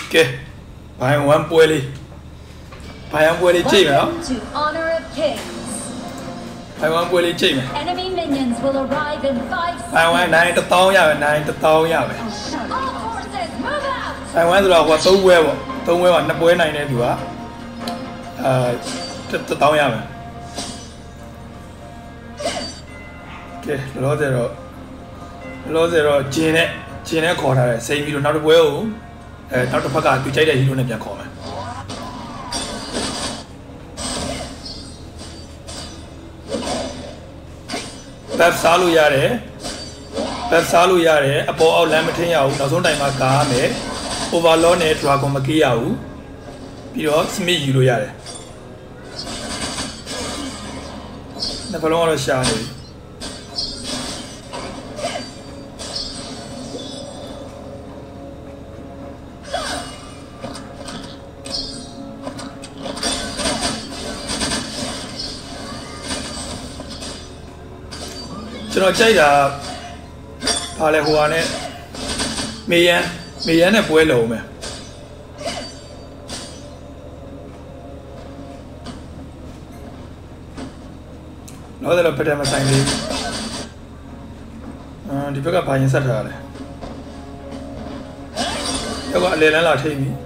Okay. Buy one boilie. Buy one boilie cheap, no? To honor of kings. Buy one boilie cheap. Enemy minions will arrive in 5 seconds. Buy one 9 to 10 ရပဲ9 to 10ရပဲ All forces move out. Buy one ဆိုတော့ဟို3ပွဲပေါ့3ပွဲမှာ2ပွဲနိုင်တဲ့သူက1000ရပဲ Okay လောလောဆယ်တော့ဂျင်းနဲ့ခေါ်ထားတယ်စိန်ပြီးတော့နောက်တစ်ပွဲကိုနောက်တစ်ဖက်ကသူကြိုက်တဲ့ဟီရိုနဲ့ပြန်ခေါ်မယ် Bab စားလို့ရတယ်အပေါ်အောက်လမ်းမထင်းရဘူးနောက်ဆုံးတိုင်မှာကားမယ် Overlord နဲ့ Dragon မကေးရဘူးပြီးတော့ Smith ယူလို့ရတယ်နှစ်ဖလုံးကတော့ရှာနေပြီကျွန်တော်ကြိုက်တာဘာလဲဟိုဟာနဲ့မေယန်နဲ့ပွဲလုံးမယ်တော့လည်းဖက်တယ်မဆိုင်လေးဒီဘက်ကဘာရင်ဆက်ထားလဲတော့ကအလေလန်းလာထိပြီ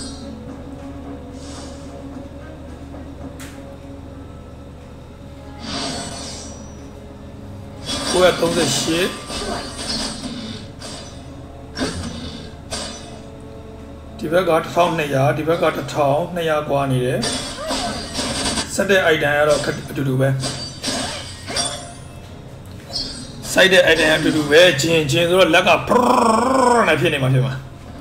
938ဒီဘက်က1200ဒီဘက်က1200กว่าနေတယ်ဆက်တဲ့ item ကတော့အတူတူပဲစိုက်တဲ့ item အတူတူပဲဂျင်းဆိုတော့လက်ကနဲ့ဖြစ်နေမှာဖြစ်မှာ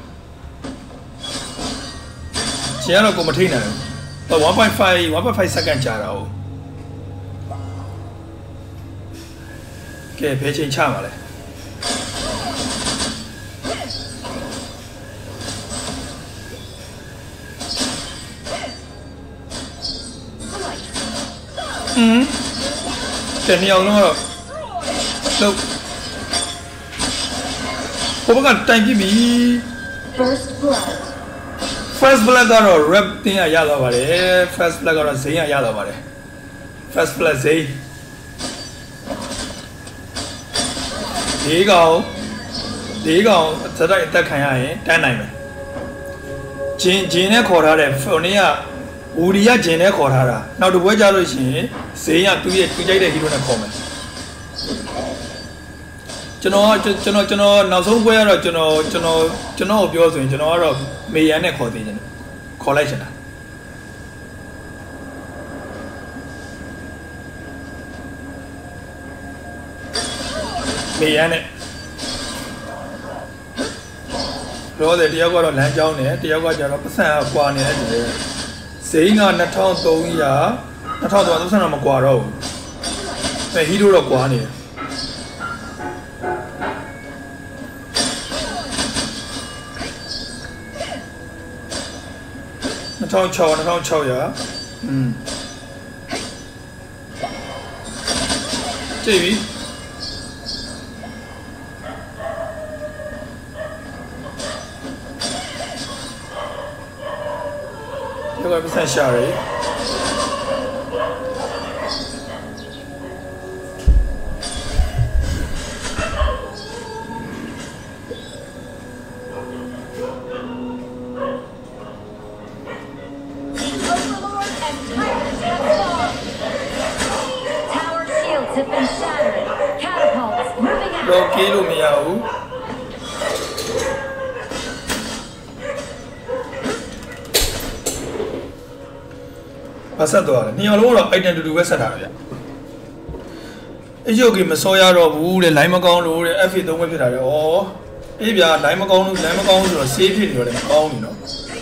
ဂျင်းကတော့ကိုမထိနိုင်ဘူး1.5 second ကြာတာဟုတ်ကဲဘယ်ချိန်ချမှာလဲကဲနှစ်ယောက်လုံးကတော့လို့ဘုဘကတိုင်ပြပြီ First blood ကတော့ rep တင်ရသွားပါတယ် First blood ကတော့ဇိမ်းရသွားပါတယ် First blood ဇိမ်းဒီကောင်ဇက်တိုက်အသက်ခံရရင်တန်းနိုင်မယ်ဂျင်းနဲ့ခေါ်ထားတဲ့ဖုန်ကဝူဒီကဂျင်းနဲ့ခေါ်ထားတာနောက်တစ်ပွဲကြလို့ရှိရင်ဇိမ်းကသူ့ရဲ့သူကြိုက်တဲ့ဟီရိုနဲ့ခေါ်မယ်ကျွန်တော်နောက်ဆုံးပွဲကတော့ကျွန်တော်ကိုပြောဆိုရင်ကျွန်တော်ကတော့မေယန်နဲ့ခေါ်သေးတယ်ခေါ်လိုက်ချင်တာမေယန်နဲ့ရောတဲ့တယောက်ကတော့လမ်းကြောင်းနဲ့တယောက်ကကျတော့ပတ်စံကကွာနေတဲ့တူတယ်ဇိမ်းက2300တော့မကွာတော့ဘူးအဲဟီရိုတော့ကွာနေတယ်2600ကြည့်ပြီဒီကပတ်စံရှာရည်တော့ကေးလို့မရဘူးဘာဆက်သွားလဲနှစ်ယောက်လုံးတော့ item တူတူပဲဆက်တာဗျအယုတ်ကြီးမစောရတော့ဘူးတဲ့ line မကောင်းလို့တဲ့ FA 3ပဲဖြစ်တာလေဩအေးဗျာ line မကောင်းဆိုတော့ save ဖြစ်နေတော့လည်းမကောင်းဘူးနော်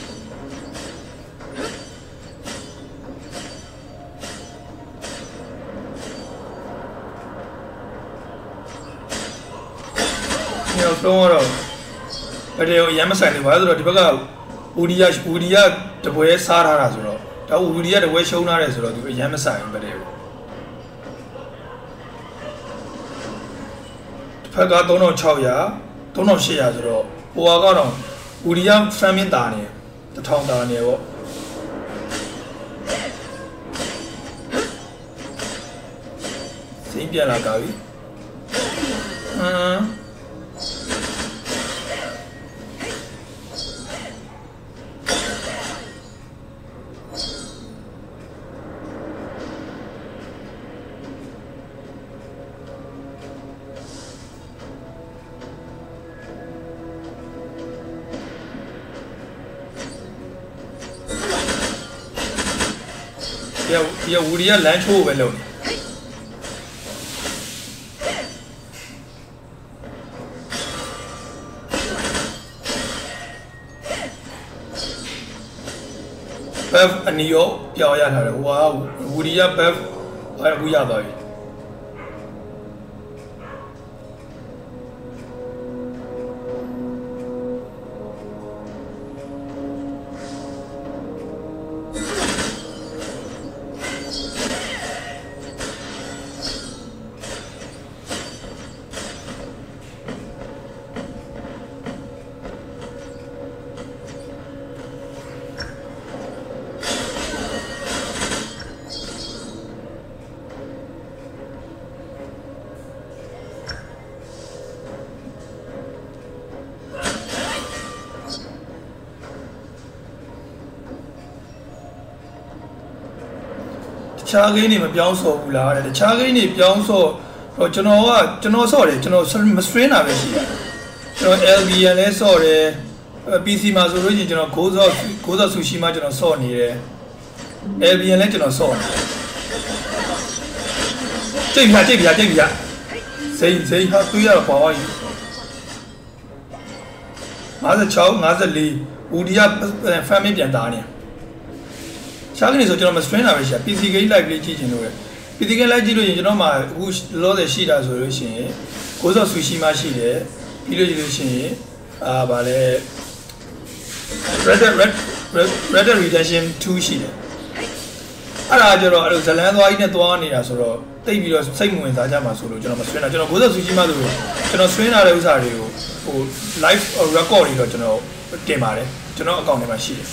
တော့ဗီဒီယိုရမ်းမဆိုင်နေပါဆိုတော့ဒီဘက်ကဝူဒီယာတပွဲစားထားတာဆိုတော့ဒါဝူဒီယာတပွဲရှုံးထားတယ်ဆိုတော့ဒီရမ်းမဆိုင်ဘူးဗီဒီယိုတစ်ဖက်က3600 3800ဆိုတော့ဟိုကတော့ဦးရီယာဖမ်းမင်းတာနေတထောင်တာနေပေါ့စိတ်ပြလာကြပြီ要屋里要篮球呗，楼里。Bef 你有表演他的，我屋里要 Bef 还不压到。ခြားကိန်းနေမပြောင်းစော်ဘူးလားတဲ့တခြားကိန်းနေပြောင်းစော်တော့ကျွန်တော်စော်တယ်ကျွန်တော်မစထရင်းတာပဲရှိတယ်ကျွန်တော် LBN လဲစော်တယ် PC မှာဆိုလို့ရှိရင်ကျွန်တော်gozo sushi မှာကျွန်တော်စော်နေတယ် LBN လဲကျွန်တော်စော်တယ်ကြိတ်ပြစိတ်ဟာတွေးရတော့ပေါ့ကြီး56 54ဦးဒီယာဖမ်းမင်းပြန်သားနေခြားကနေဆိုကျွန်တော်မစထရင်းတာပဲရှိတာ PC game live လေးကြည့်ချင်လို့ရ PC game live ကြည့်လို့ရင်ကျွန်တော်မှအခုလောဆယ်ရှိတာဆိုလို့ရှိရင်gozo sushi မှာရှိတယ်ပြီးလို့ရှိရင်ဗာလဲ Red Dead Redemption 2ရှိတယ်အဲ့ဒါကြတော့အဲ့လိုဇလန်းသွားကြီးနဲ့သွားနေတာဆိုတော့တိတ်ပြီးတော့စိတ်ဝင်စားကြမှာဆိုလို့ကျွန်တော်မစထရင်းတာကျွန်တော်gozo sushi မှာဆိုကျွန်တော်စထရင်းတာတဲ့ဥစ္စာတွေကိုဟို live record တွေတော့ကျွန်တော်တင်ပါတယ်ကျွန်တော်အကောင့်ထဲမှာရှိတယ်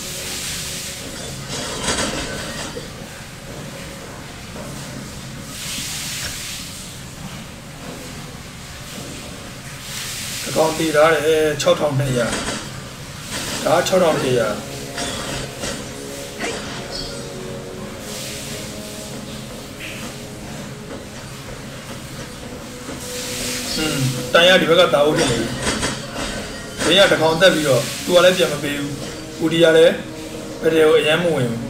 ကောင်းတည်ထားတယ်6200ဒါ6100တန်ရဒီဘက်ကတာဟုတ်တယ်လေဘင်းရတကောင်တက်ပြီးတော့သူကလည်းပြန်မပေးဘူးဦးဒီကလည်းဘယ်တွေကိုအရင်မဝင်ဘူး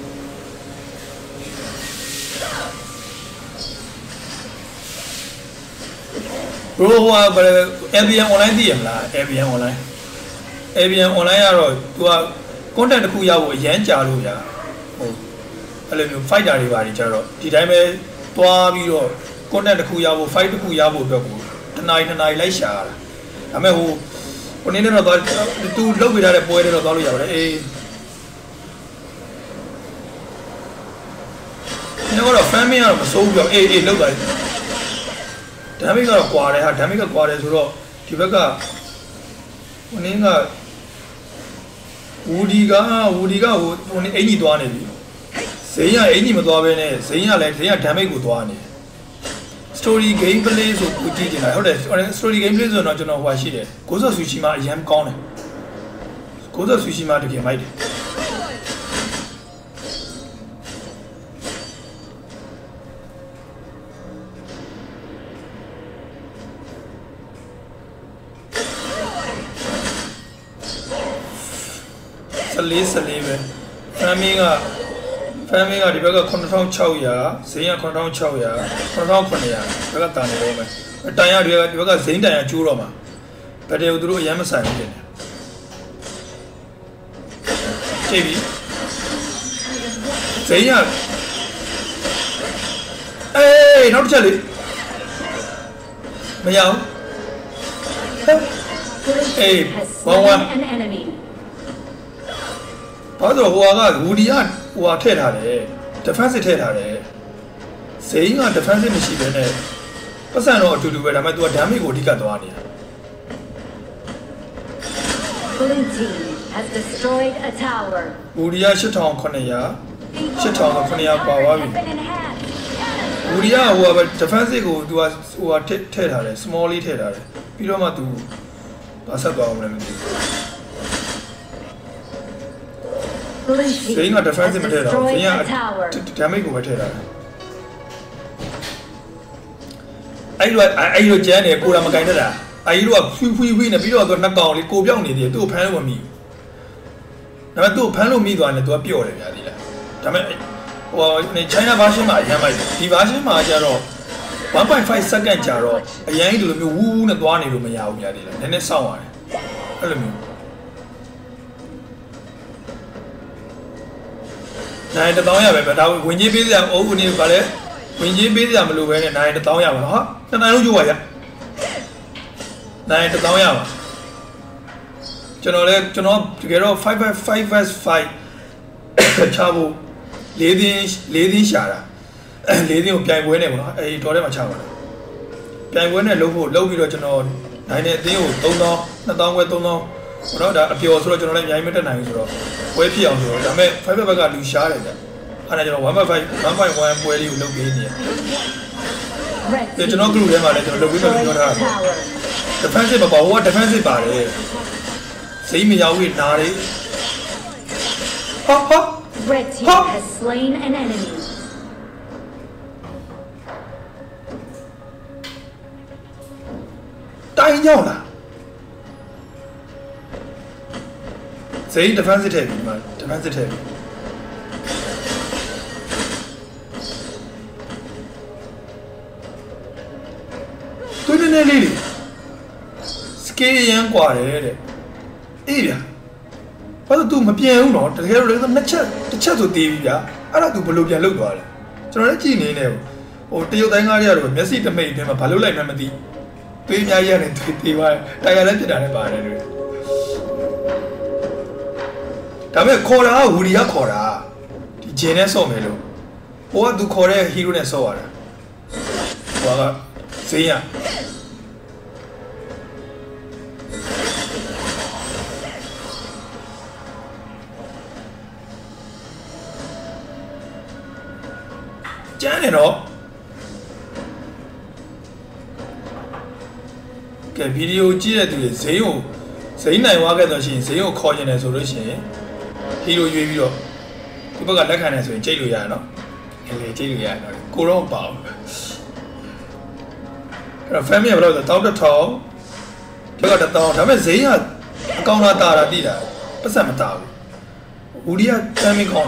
ဘရိုဟိုက ABN online သိရမလား ABN online ကတော့ तू က content တစ်ခုရဖို့အရန်ကြာလို့ဗျာဟိုအဲ့လိုမျိုး fighter တွေပါနေကြတော့ဒီတိုင်းပဲတွားပြီးတော့ content တစ်ခုရဖို့ fight တစ်ခုရဖို့အတွက်ကိုတနားလိုက်ရှာရတာဒါပေမဲ့ဟိုနေ့တော့သွား तू လုပ်ပေးထားတဲ့ပွဲတွေတော့သွားလို့ရပါတယ်အေးကျွန်တော်ကတော့ fan မင်းကတော့မစိုးဘူးပြောအေးလောက်သွားတယ်ဒါမိကတော့ကွာတယ်ဟာဒါမိကကွာတယ်ဆိုတော့ဒီဘက်ကဟိုနင်းကဝူဒီကဟိုနင်းအင်ကြီးသွားနေပြီဇိန်းကအင်ကြီးမသွားဘဲနဲ့ဇိန်းကလည်းဓာမိကိုသွားနေ story game play ဆိုကိုကြည့်နေတာဟုတ်တယ် story game play ဆိုတော့ကျွန်တော်ဟိုရှိတယ်gozo sushi မှာအရင်ကောင်းတယ်gozo sushi မှာတကယ်မိုက်တယ်14ပဲဖမ်းမင်းကဒီဘက်က9600ဇိန်းက9600 9900ဘက်ကတာနေတော့မယ်တန်ရဒီဘက်ကဇိန်းတန်ရကျိုးတော့မှာဗက်တယ်ကိုသူတို့အရင်မဆိုင်ဘူးတင်တယ်ကြည့်ပြီဇိန်းကအေးနောက်တစ်ချက်လေမရအောင်အေးဘောင်းဝါဘာလို့ဟိုကဝူဒီယာဟိုထည့်ထားတယ် defensive ထည့်ထားတယ်ဇိန်းက defensive မရှိဘဲနဲ့ပတ်စံတော့အတူတူပဲဒါပေမဲ့ तू က damage ကိုအဓိကသွားနေတာ has destroyed a tower. ဘူရီယာ8900 8900ပါသွားပြီ Have been enhanced. ဘူရီယာဟိုက defensive ကို तू ဟိုထည့်ထားတယ် small လေးထည့်ထားတယ်ပြီးတော့မှ तू ဘာဆက်သွားအောင်လဲမသိဘူး Blue ဇိ team မ်းက has defensive မထည့်တော့ဇိ destroyed မ်း a tower. က damage ကိုပဲထည့်ထားတယ်အဲ့လိုကျန်းနေကိုယ်ကမကင်တတ်တာအဲ့ဒီတော့ဖွီနဲ့ပြီးတော့ तू နှစ်ကောင်လေးကိုပြောင်းနေတယ်သူ့ကိုဖမ်းလို့မမိဘူးဒါပေမဲ့သူ့ကိုဖမ်းလို့မိသွားတယ် तू ကပျော့တယ်ဗျာဒီလားဒါပေမဲ့ဟို China version မှာအရင်မိုက်တယ်ဒီ version မှာကျတော့ 1.5 second ကြာတော့အရင်ဒီလိုမျိုးဝူးနဲ့သွားနေလို့မရဘူးဗျာဒီလားနည်းနည်းစောင့်ရတယ်အဲ့လိုမျိုးနိုင်1000ရပဲဒါဝင်ကြီးပေးစရာအုပ်ဦးနေပါလေဝင်ကြီးပေးစရာမလိုပဲနဲ့နိုင်1000ရပါဟာနှစ်နိုင်လုံးကျိုးပါရနိုင်1000ရပါကျွန်တော်တကယ်တော့5/5/5 ချဖို့၄သင်းရှာတာ၄သင်းကိုပြိုင်ပွဲနဲ့ပေါ့နော်အဲဒီတော်ထဲမှာချပါလားပြိုင်ပွဲနဲ့လုပ်ပြီးတော့ကျွန်တော်နိုင်တဲ့အသင်းကို3000 2000ခွဲ3000ဘောနော်ဒါအပျော်ဆိုတော့ကျွန်တော်လည်းအများကြီးမတက်နိုင်ဘူးဆိုတော့ပွဲဖြစ်အောင်ဆိုတော့ဒါပေမဲ့5ဘက်ကလူရှားတယ်ဗျအဲ့ဒါကျွန်တော် 1.1 ပွဲလေးကိုလုပ်ပေးနေတယ် Red ကျွန် team တော် group ထဲမှာလည်းကျွန်တော်လုပ်ပြီးမှ destroyed ပြောထား a တာ tower. defensive မပေါ့ဟိုက defensive ပါတယ်စိတ်မရောက်ဘူးနားတယ်ဟာ Red team Huh? has slain an enemy. တိုင်းရောက်လာစိတ် defensive ထည့်ပြီးမှ defensive ထည့်ပြီးသူနည်းနည်းလေး scale ရမ်းกว่าတယ်တဲ့အေးဗျာဘာလို့ तू မပြန်ဘူးနော်တကယ်လို့လည်းနှစ်ချက်တစ်ချက်ဆိုသေးပြီဗျာအဲ့ဒါ तू ဘယ်လိုပြန်လုပ်သွားလဲကျွန်တော်လည်းကြည့်နေနေဟိုတရုတ်တိုင်းကားတွေကတော့မျက်စိတမိတ်အတွင်းမှာဘာလုပ်လိုက်မှမသိသွေးအများကြီးရတယ်သေးပါတယ်တိုင်ရလည်းပြစ်တာလည်းပါတယ်လို့ဒါပေမဲ့ခေါ်တာကဝူရီကခေါ်တာဒီဂျင်းနဲ့ဆော့မယ်လို့ဟိုက तू ခေါ်တဲ့ hero နဲ့ဆော့ရတာဟိုကဇိမ်းရကျန်းနေတော့ကဲဗီဒီယိုကြည့်တဲ့သူတွေဇိမ်းနိုင်သွားခဲ့တော့ရှင်ဇိမ်းကိုခေါ်ကျင်တယ်ဆိုလို့ရှိရင်ဟီရိုရွေးပြီးတော့ဒီဘက်ကလက်ခံတယ်ဆိုရင်ကြိတ်လို့ရတယ်နော်လေကြိတ်လို့ရတယ်နော်ကိုတော့ပါဘူးအဲ့တော့ family ကဘယ်လိုလဲ1100ဒီက1000ဒါပေမဲ့ဇိမ်းကအကောင်လာတာတိတာပတ်စံမတာဘူးဝူရီကတမ်းမင်းကောင်း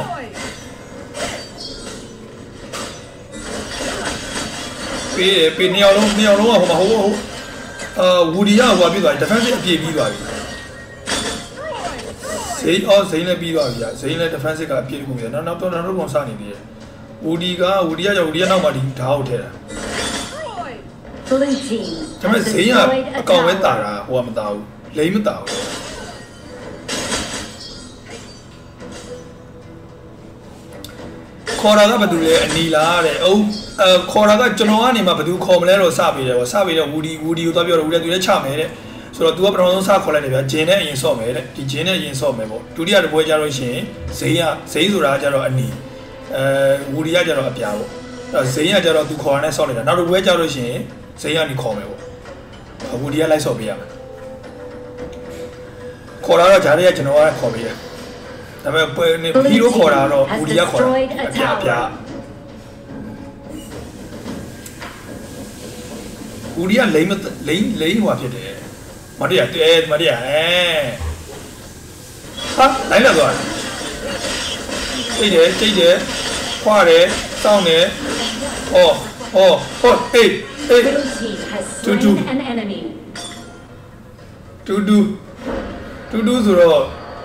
တယ်ပေးနှစ်ယောက်လုံးကဟိုမှာဟိုဝူရီယာဟိုပြသွားပြီ defensive အပြည့်ပြီးသွားပြီဇိမ်းလည်းပြီးသွားပြီဇိမ်းလည်း defensive ကအပြည့်ကုန်ပြီနောက်တော့ပုံစနေသေးတယ်ဝူရီယာကြောင့်ဝူရီယာနောက်မှဒီဓာတ်ကိုထည့်တာ Blue team ဒါပေမဲ့ has ဇိမ်းက destroyed a အကောင်ပဲတာ tower. တာဟိုကမတာဘူးလိမ့်မတာဘူးခေါ်တာကဘာတူလဲအနီလားတဲ့အုံခေါ်တာကကျွန်တော်ကနေမှဘာတူခေါ်မလဲတော့စပေးတယ်ပေါ့စပေးတော့ဝူဒီကိုသွားပြောတော့ဝူဒီကသူလည်းချမယ်တဲ့ဆိုတော့ तू ကပထမဆုံးစခေါ်လိုက်တယ်ဗျာဂျင်းနဲ့အရင်ဆော့မယ်တဲ့ဒီဂျင်းနဲ့အရင်ဆော့မယ်ပေါ့ဒုတိယတစ်ပွဲကျတော့ရှင်ဇိမ်းဆိုတာကကျတော့အနီဝူဒီကကျတော့အပြာပေါ့အဲ့တော့ဇိမ်းကကျတော့ तू ခေါ်ရတဲ့ဆော့လိုက်တာနောက်တစ်ပွဲကျတော့ရှင်ဇိမ်းကနေခေါ်မယ်ပေါ့ဝူဒီကလိုက်ဆော့ပေးရမယ်ခေါ်တာတော့ဂျားတွေကကျွန်တော်ကခေါ်ပေးတယ်ဒါပေမဲ့ဟီရိုခေါ်တာတော့ဝူဒီကခေါ်တာအပြာဝူရီကလိမ့်ဟွာဖြစ်တယ်မတရားဟာလိုက်လာသွားတယ်ကြိတ်တယ်ခွာတယ်စောင်းတယ်ဟောဟေး Blue team has slain an enemy. တူဆိုတော့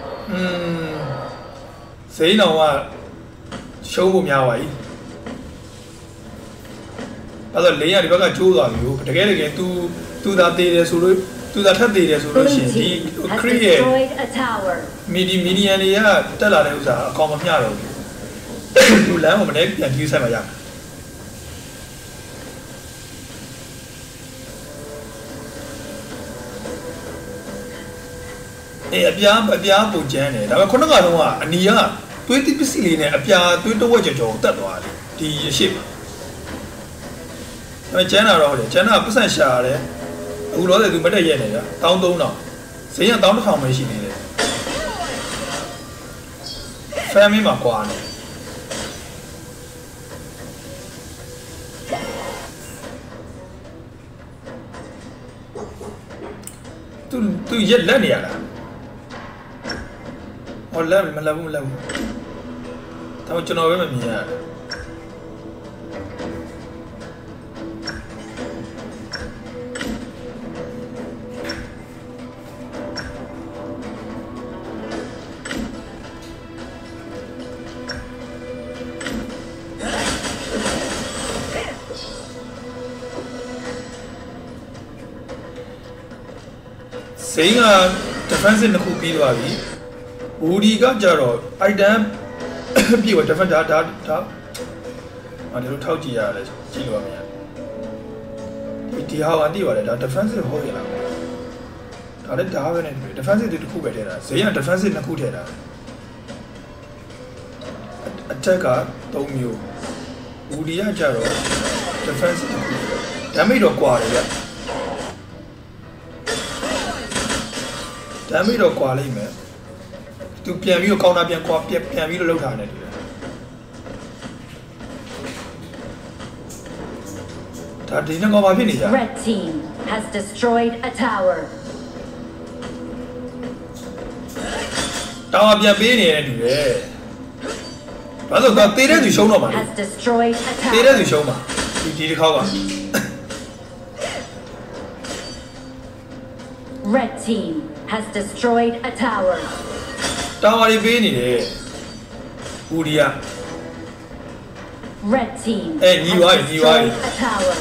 စိမ်းတော်ကရှုံးဖို့များပါ යි အဲ့တော့လိန်ကဒီဘက်ကကျိုးသွားပြီတကယ်သူသာတည်တယ်ဆိုလို့သူသာထပ်တည်တယ်ဆိုလို့ရှိရင်ဒီခရစ်ရဲ့မီဒီယန်တွေကတက်လာတဲ့ဥစ္စာအကောင်မမျှတော့ဘူးသူလမ်းကိုမနေ့ပြန်ကြီးဆိုင်မှာရအေးအပြားပုံကျန်းတယ်ဒါပေမဲ့ခုနကတော့အနီကသွေးတိပစ္စည်းလေးနဲ့အပြားသွေးတဝက်ကြော်တက်သွားတယ်ဒီရရှိမှာအဲကျန်းတာတော့လေကျန်းတာပတ်စံရှာရတယ်အခုတော့သူမတက်ရက်နေကြ13000ဈေးက11000ပဲရှိနေတယ် family မှာကွာနေသူရက်လက်နေရလားဟောလက်မလက်ဘူးဒါမှကျွန်တော်ပဲမမြင်ရစိန်က defensive နှစ်ခုပြီးသွားပြီဘူဒီကကြတော့ item ပြေတော့ defense ဒါဒီလိုထောက်ကြည့်ရတယ်ကြည့်လို့ရမယ်ဒီဟာကတိပါတယ်ဒါ defensive ဟုတ်ရလားဒါလည်းဒါပဲနဲ့ defensive တစ်ခုပဲထည့်တာဈေးက defensive နှစ်ခုထည့်တာ attack က3မျိုးဘူဒီကကြတော့ defensive damage တော့ကွာတယ်ဗျဒါမှမဟုတ်ကွာလိမ့်မယ်သူပြန်ပြီးတော့ကောင်းတာပြန်ကွာပြန်ပြီးတော့လောက်ထားတယ်တူတယ်ဒါဒီနေ့ကောဘာဖြစ်နေကြ Red team has destroyed a tower တောင်ပြန်ပေးနေတယ်တူတယ်ဘာလို့ကတေးတဲ့သူရှုံးတော့မှာ has destroyed a တေးတဲ့သူ tower ရှုံးမှာဒီတစ်ခေါက်က Red team has destroyed a tower တောင်ရီပေးနေတယ်ဦးဒီယာ Red team Hey, has you are. destroyed a tower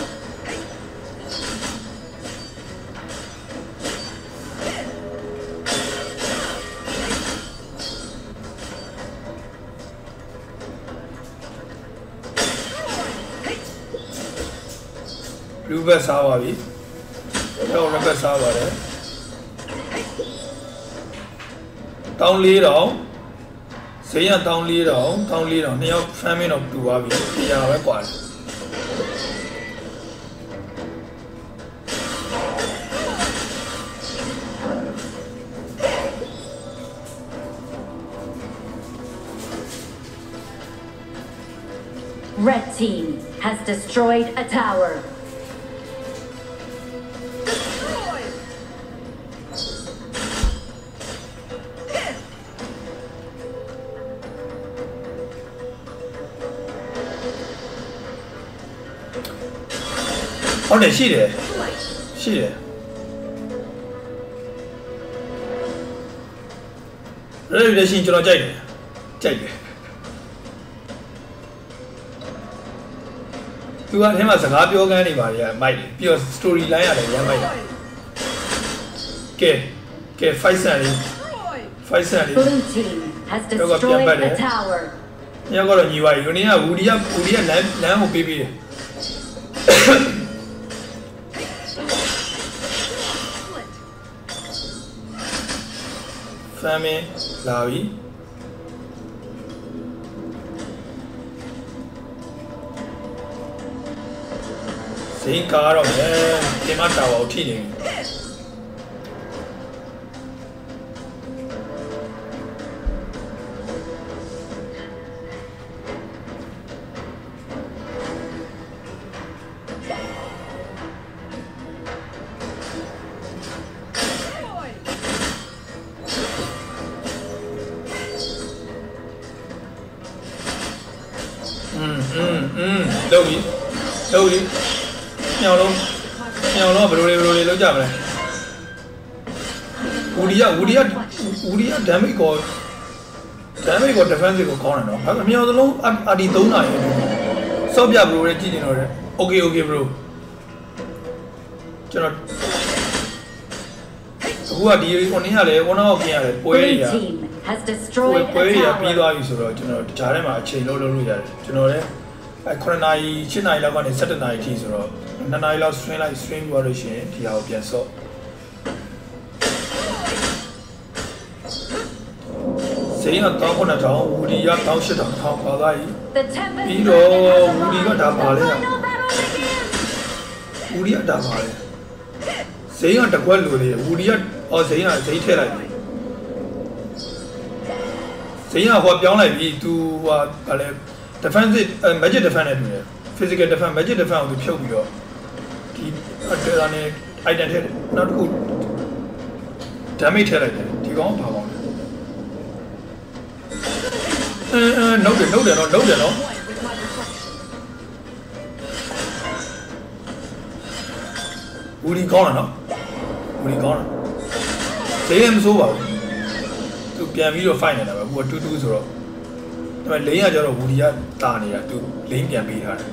blue bed စားပါပြီတော့ red bed စားပါတယ်တောင်း4000ဈေးရတောင်း4000နှစ်ယောက် family တော့တူသွားပြီတရားပဲกว่า Red team has destroyed a tower ဟုတ်တယ်ရှိတယ်ရရှိကျွန်တော်ကြိုက်တယ်သူကအဲမှာစကားပြောကန်းနေပါလေမိုက်တယ်ပြီးတော့ story line ရတယ်ရမ်းမိုက်တာကဲ fight ဆန်လေး Blue team has destroyed a tower ညကတော့ညီပါပြီလူနေကဝူဒီကလမ်းကိုပေးတယ် family လာပြီစိန်ကားတော့မယ်ဒီမှာတာဝါကိုထိနေပြီလုပ်ပြီညောင်လုံးဘယ်လိုလေးလောက်ကြမလဲဝူဒီယာ damage ကို defensive ကိုကောင်းတယ်နော်အမြောင်စလုံး RD 3နာရီစော့ပြ bro နဲ့ကြည့်နေတော့တယ် okay bro ကျွန်တော်အခုကဒီကိုနေရလေကိုနောက်ပြင်ရတယ်ပွဲတွေကပြီးသွားပြီဆိုတော့ကျွန်တော်ဂျားထဲမှာအချိန်လုံးလို့ရတယ်ကျွန်တော်လည်း9နာရီ7နာရီလောက်ကနေ17နာရီထိဆိုတော့2နာရီလောက် swing ပြီးသွားလို့ရှိရင်ဒီဟာကိုပြန်ဆော့စိမ်းက1900ဝူဒီက18000ထောင်ပါသွားပြီ The tempest ပြီးတော့ဝူဒီကဒါပါလေဝူဒီကဒါပါလေစိမ်းကတကွက်လိုလေဝူဒီကစိမ်းထည့်လိုက်ပြီစိမ်းကဟောပြောင်းလိုက်ပြီ तू ဟာဗာလဲ defensive magic defense နဲ့တူတယ် physical defense magic defense ကို तू ဖြုတ်ပြီးတော့ဒီဒါနဲ့ item ထည့်တယ်နောက်တစ်ခု damage ထည့်လိုက်တယ်ဒီကောင်ဘာကောင်လဲနှုတ်တယ်နော်ဝူဒီကောင်းလားနော်ဝူဒီကောင်းလားဈေးလည်းမစိုးပါဘူးသူပြန်ပြီးတော့ fight နေတာပဲဟိုကတူဆိုတော့ဒါပေမဲ့လိန်ကကျတော့ဝူဒီကတာနေတာသူလိန်ပြန်ပေးထားတယ်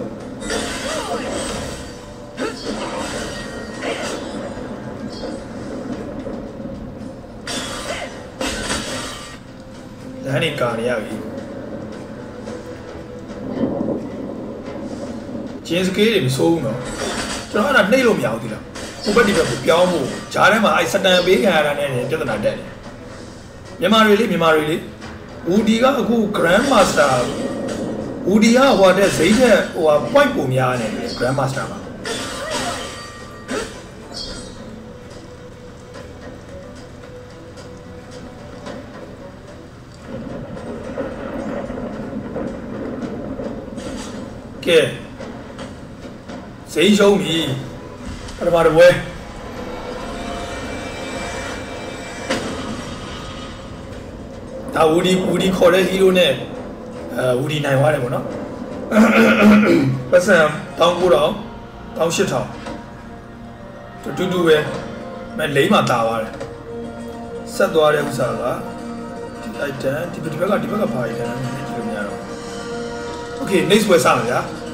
ဒါနဲ့ကာရရပြီဂျင်းစကေးတွေမစိုးဘူးနော်ကျွန်တော်အဲ့ဒါနှိပ်လို့မရဘူးဒီလားဟိုဘက်ဒီဘက်ကိုပြောင်းဖို့ဂျားထဲမှာအဲ့စတန်ပေးခံရတာနဲ့ပြဿနာတက်တယ်မြန်မာတွေလေဝူဒီကအခု Grand Master ဝူဒီကဟိုတဲ့ဈေးတဲ့ဟို point ပုံများနေတယ် Grand Master မှာကဲဈေးရှုံးပြီပထမတစ်ပွဲဒါဝူဒီခေါ်တဲ့ဟီးရိုးနဲ့ဝူဒီနိုင်သွားတယ်ပေါ့နော်ပတ်စံ1900 18000တူပဲမလိမ့်မှာတာသွားတယ်ဆက်သွားတဲ့ဥစ္စာကဒီ item ဒီဘက်ကဘာ item လဲမသိလို့မရတော့ Okay next ပွဲစမယ်ဗျာ